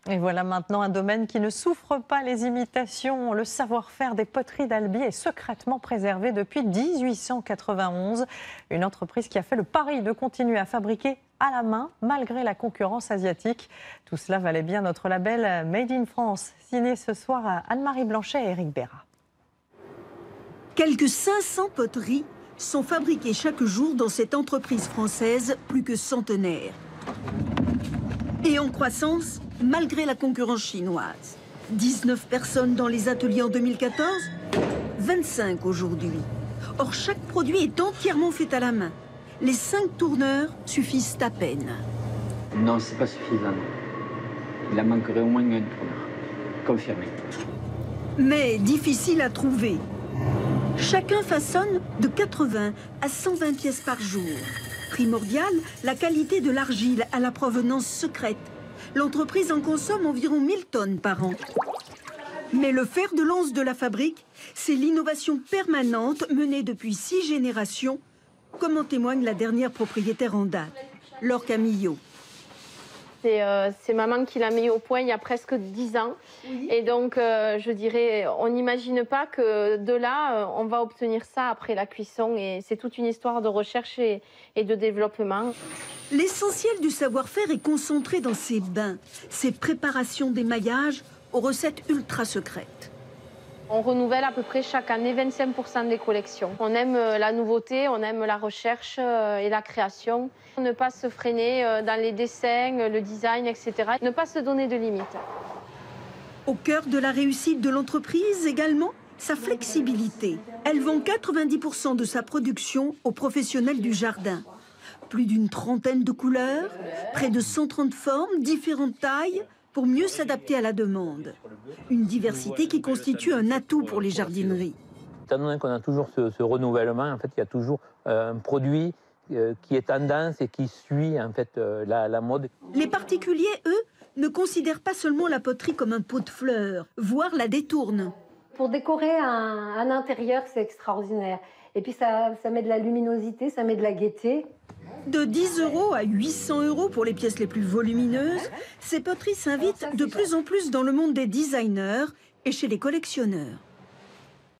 Et voilà maintenant un domaine qui ne souffre pas les imitations. Le savoir-faire des poteries d'Albi est secrètement préservé depuis 1891. Une entreprise qui a fait le pari de continuer à fabriquer à la main malgré la concurrence asiatique. Tout cela valait bien notre label Made in France, signé ce soir à Anne-Marie Blanchet et Éric Béra. Quelques 500 poteries sont fabriquées chaque jour dans cette entreprise française plus que centenaire. Et en croissance, malgré la concurrence chinoise. 19 personnes dans les ateliers en 2014, 25 aujourd'hui. Or, chaque produit est entièrement fait à la main. Les 5 tourneurs suffisent à peine. Non, c'est pas suffisant. Il en manquerait au moins un tourneur. Confirmé. Mais difficile à trouver. Chacun façonne de 80 à 120 pièces par jour. Primordial, la qualité de l'argile à la provenance secrète. L'entreprise en consomme environ 1000 tonnes par an. Mais le fer de lance de la fabrique, c'est l'innovation permanente menée depuis 6 générations, comme en témoigne la dernière propriétaire en date, Laure Camillo. C'est maman qui l'a mis au point il y a presque 10 ans. Oui. Et donc, je dirais, on n'imagine pas que de là, on va obtenir ça après la cuisson. Et c'est toute une histoire de recherche et de développement. L'essentiel du savoir-faire est concentré dans ces bains, ces préparations d'émaillage aux recettes ultra secrètes. On renouvelle à peu près chaque année 25% des collections. On aime la nouveauté, on aime la recherche et la création. Ne pas se freiner dans les dessins, le design, etc. Ne pas se donner de limites. Au cœur de la réussite de l'entreprise également, sa flexibilité. Elle vend 90% de sa production aux professionnels du jardin. Plus d'une trentaine de couleurs, près de 130 formes, différentes tailles, pour mieux s'adapter à la demande. Une diversité qui constitue un atout pour les jardineries. Étant donné qu'on a toujours ce renouvellement, en fait, il y a toujours un produit qui est tendance et qui suit en fait, la mode. Les particuliers, eux, ne considèrent pas seulement la poterie comme un pot de fleurs, voire la détournent. Pour décorer un intérieur, c'est extraordinaire. Et puis ça met de la luminosité, ça met de la gaieté. De 10 € à 800 € pour les pièces les plus volumineuses, ces poteries s'invitent de plus en plus dans le monde des designers et chez les collectionneurs.